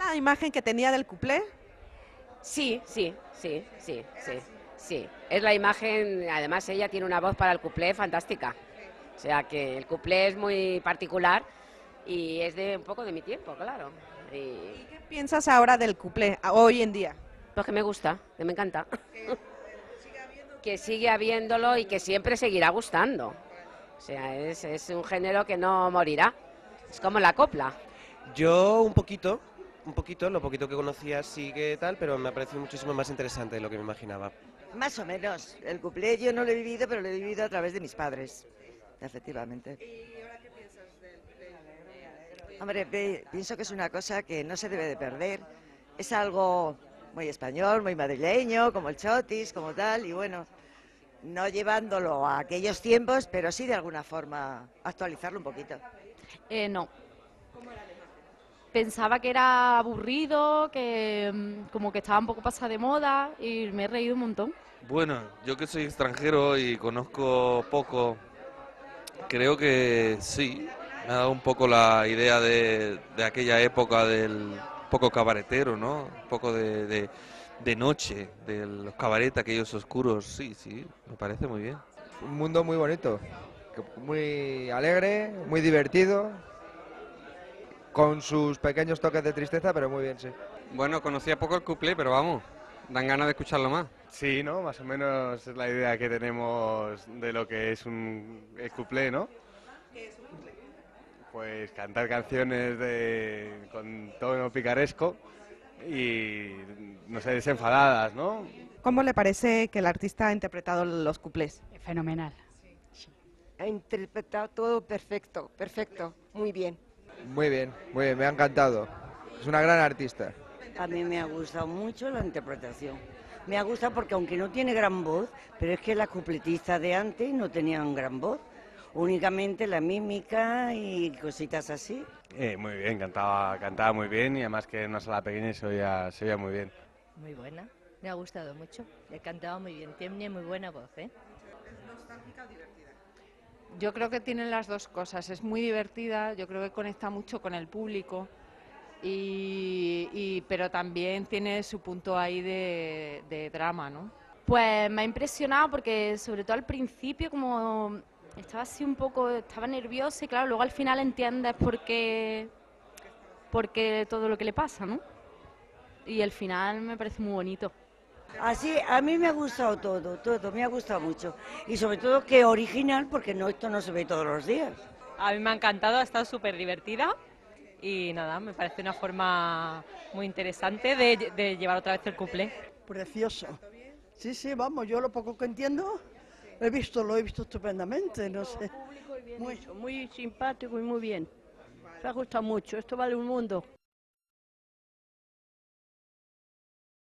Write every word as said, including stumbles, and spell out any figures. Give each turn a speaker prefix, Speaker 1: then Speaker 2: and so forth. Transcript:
Speaker 1: la imagen que tenía del cuplé?
Speaker 2: Sí, sí, sí, sí, sí, sí. Es la imagen, además ella tiene una voz para el cuplé fantástica. O sea que el cuplé es muy particular y es de un poco de mi tiempo, claro. Y
Speaker 1: ¿Y qué piensas ahora del cuplé, a- hoy en día?
Speaker 2: pues que me gusta, que me encanta. Que sigue habiéndolo y que siempre seguirá gustando. O sea, es, es un género que no morirá. Es como la copla.
Speaker 3: Yo un poquito, un poquito, lo poquito que conocía sí que tal, pero me ha parecido muchísimo más interesante de lo que me imaginaba.
Speaker 4: Más o menos. El cuplé yo no lo he vivido, pero lo he vivido a través de mis padres, efectivamente. Hombre, pe- pienso que es una cosa que no se debe de perder. Es algo muy español, muy madrileño, como el chotis, como tal, y bueno, no llevándolo a aquellos tiempos, pero sí de alguna forma actualizarlo un poquito.
Speaker 5: Eh, no. Pensaba que era aburrido, que mm, como que estaba un poco pasada de moda y me he reído un montón.
Speaker 6: Bueno, yo que soy extranjero y conozco poco, creo que sí, me ha dado un poco la idea de, de aquella época del poco cabaretero, ¿no? Un poco de, de, de noche, de los cabaretes, aquellos oscuros, sí, sí, me parece muy bien.
Speaker 7: Un mundo muy bonito, que- muy alegre, muy divertido, con sus pequeños toques de tristeza, pero muy bien, sí.
Speaker 8: Bueno, conocía poco el cuplé, pero vamos, dan ganas de escucharlo más.
Speaker 9: Sí, ¿no? Más o menos es la idea que tenemos de lo que es un el cuplé, ¿no? Pues cantar canciones de, con tono picaresco y, no sé, desenfadadas, ¿no?
Speaker 1: ¿Cómo le parece que el artista ha interpretado los cuplés?
Speaker 10: Fenomenal.
Speaker 11: Ha interpretado todo perfecto, perfecto, muy bien.
Speaker 7: Muy bien, muy bien, me ha encantado. Es una gran artista.
Speaker 12: A mí me ha gustado mucho la interpretación. Me ha gustado porque aunque no tiene gran voz, pero es que las cupletistas de antes no tenían gran voz, únicamente la mímica y cositas así.
Speaker 9: Eh, muy bien, cantaba, cantaba muy bien y además que en una sala pequeña se oía, se oía muy bien.
Speaker 13: Muy buena, me ha gustado mucho. He cantado muy bien, tiene muy buena voz, ¿eh?
Speaker 14: Yo creo que tienen las dos cosas, es muy divertida, yo creo que conecta mucho con el público, y, y- pero también tiene su punto ahí de, de drama, ¿no?
Speaker 5: Pues me ha impresionado porque sobre todo al principio como estaba así un poco, estaba nerviosa y claro, luego al final entiendes por qué, por qué todo lo que le pasa, ¿no? Y el final me parece muy bonito.
Speaker 12: Así, a mí me ha gustado todo, todo, me ha gustado mucho. Y sobre todo que original, porque no, esto no se ve todos los días.
Speaker 15: A mí me ha encantado, ha estado súper divertida y nada, me parece una forma muy interesante de, de llevar otra vez el cuplé.
Speaker 16: Precioso. Sí, sí, vamos, yo lo poco que entiendo, lo he visto, lo he visto estupendamente, no sé.
Speaker 17: Muy, muy simpático y muy bien. Me ha gustado mucho, esto vale un mundo.